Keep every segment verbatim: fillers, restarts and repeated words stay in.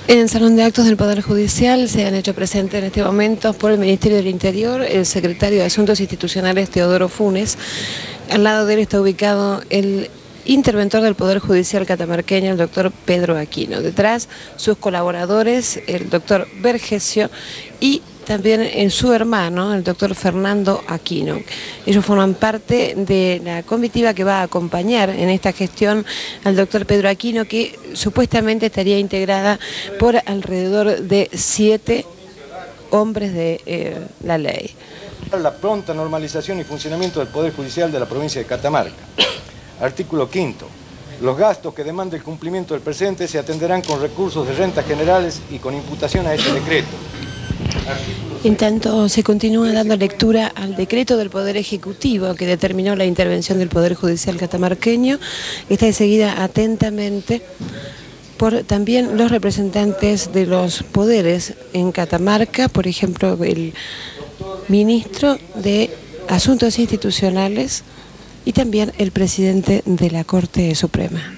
En el Salón de Actos del Poder Judicial se han hecho presentes en este momento por el Ministerio del Interior el secretario de Asuntos Institucionales Teodoro Funes. Al lado de él está ubicado el interventor del Poder Judicial catamarqueño, el doctor Pedro Aquino. Detrás, sus colaboradores, el doctor Vergesio y también en su hermano, el doctor Fernando Aquino. Ellos forman parte de la comitiva que va a acompañar en esta gestión al doctor Pedro Aquino, que supuestamente estaría integrada por alrededor de siete hombres de eh, la ley. La pronta normalización y funcionamiento del Poder Judicial de la provincia de Catamarca. Artículo quinto. Los gastos que demande el cumplimiento del presente se atenderán con recursos de rentas generales y con imputación a este decreto. En tanto, se continúa dando lectura al decreto del Poder Ejecutivo que determinó la intervención del Poder Judicial catamarqueño. Está seguida atentamente por también los representantes de los poderes en Catamarca, por ejemplo, el ministro de Asuntos Institucionales y también el presidente de la Corte Suprema.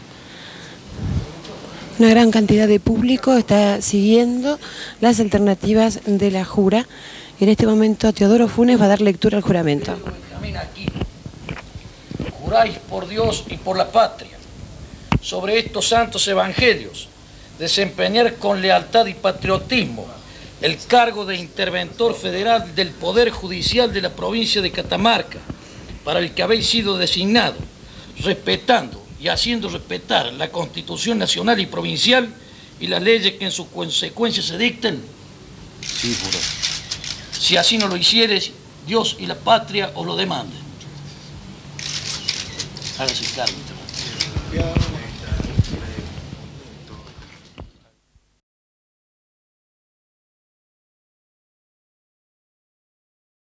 Una gran cantidad de público está siguiendo las alternativas de la jura. En este momento Teodoro Funes va a dar lectura al juramento. Aquí. Juráis por Dios y por la patria, sobre estos santos evangelios, desempeñar con lealtad y patriotismo el cargo de interventor federal del Poder Judicial de la provincia de Catamarca, para el que habéis sido designado, respetando y haciendo respetar la Constitución nacional y provincial y las leyes que en su consecuencia se dicten. Sí, juro. Si así no lo hicieres, Dios y la patria os lo demanden. Hágase cargo.